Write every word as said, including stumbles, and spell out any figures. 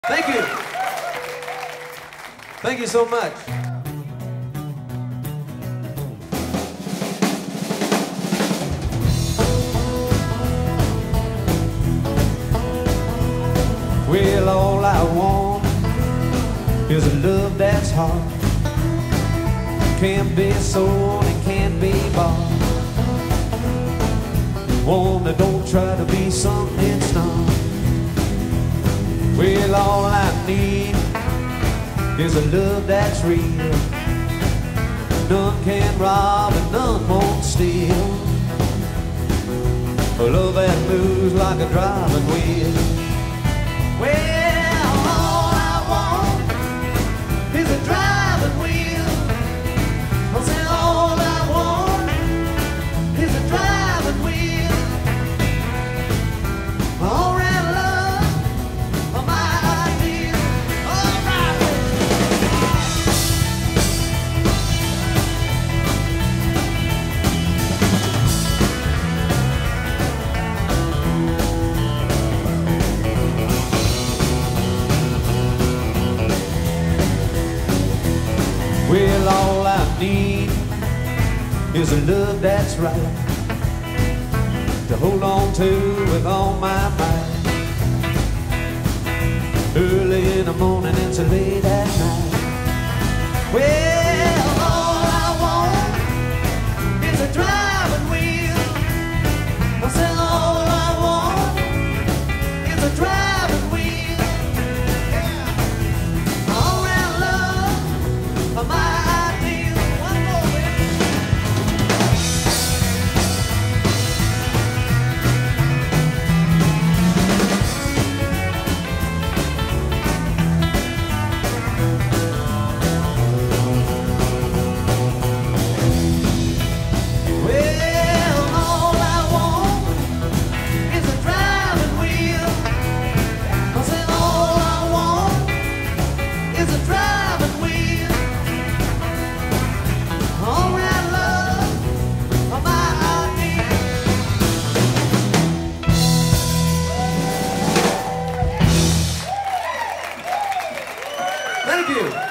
Thank you. Thank you so much. Well, all I want is a love that's hard. Can't be sold and can't be bought. One that don't try to be something it's not. Well, all I need is a love that's real. None can rob and none won't steal. A love that moves like a driving wheel. Well, all I want is a driving wheel. I said all I want is a driving wheel. All right, love, are my ideal. All right. Well, all I need is a love that's right, to hold on to with all my might. Early in the morning and so late at night. Well, all I want is a driving wheel. I said all I want is a driving wheel. Yeah. All right, love, my ideal. One more minute. Well, all I want is a driving wheel. I said all I want is a driving wheel. All right, love, are my ideal. Thank you.